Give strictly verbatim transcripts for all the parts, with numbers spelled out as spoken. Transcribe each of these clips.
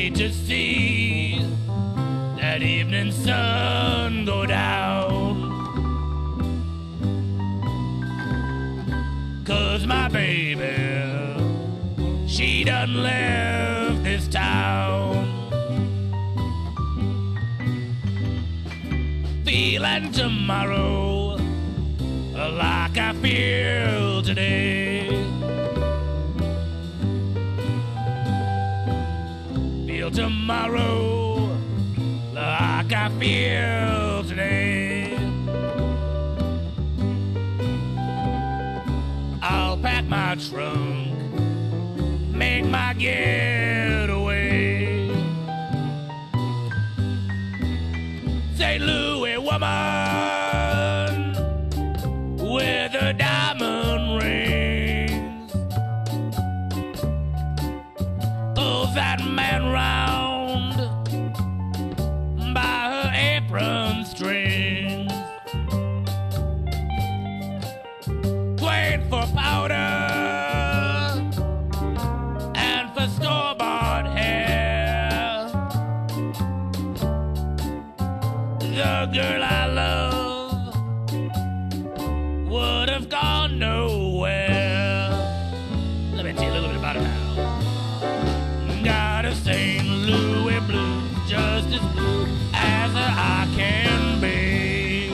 me to see that evening sun go down. 'Cause my baby, she done left this town. Feeling tomorrow like I feel today. Feel tomorrow like I feel today. I'll pack my trunk, make my getaway. Saint Louis woman with her diamond rings pulls that man round by her apron strings. Wait for powder and for store-bought hair. The girl I love would have gone nowhere. Let me tell you a little bit about it now. Got a Saint Louis blues, just as blue as I can be.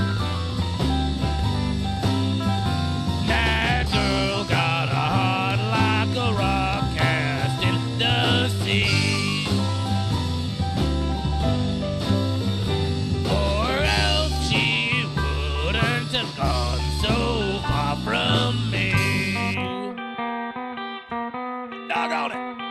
That girl got a heart like a rock cast in the sea. Or else she wouldn't have gone so far from me. Doggone it.